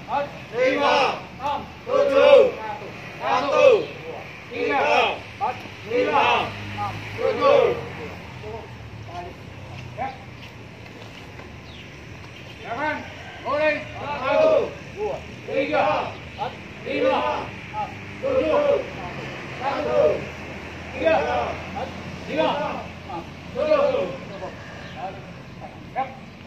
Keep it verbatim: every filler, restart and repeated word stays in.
lima, enam, tujuh, satu, tiga, lima, enam, tujuh. Jangan, boleh. Satu, dua, tiga, lima, enam, tujuh, satu, tiga, lima, enam, tujuh.